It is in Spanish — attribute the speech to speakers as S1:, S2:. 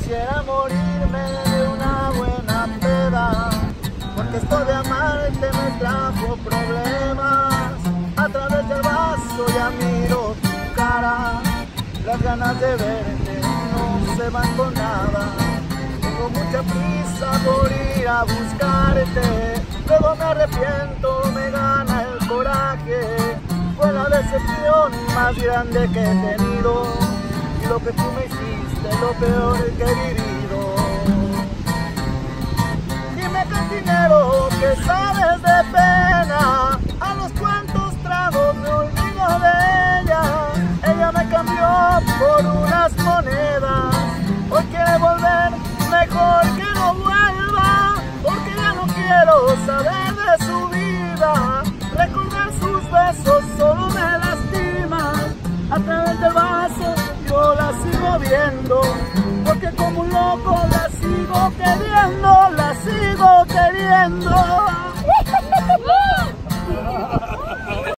S1: Quisiera morirme de una buena peda, porque esto de amarte me trajo problemas. A través del vaso ya miro tu cara, las ganas de verte no se van con nada. Tengo mucha prisa por ir a buscarte, luego me arrepiento, me gana el coraje. Fue la decepción más grande que he tenido, y lo que tú me hiciste, lo peor que he vivido. Dime, cantinero, que sabes de pena, a los cuantos tragos me olvido de ella. Ella me cambió por unas monedas, hoy quiere volver, mejor que no vuelva, porque ya no quiero saber de su vida. Recordar sus besos solo me lastima, a través del vaso yo la sigo viendo, porque como un loco la sigo queriendo, la sigo queriendo.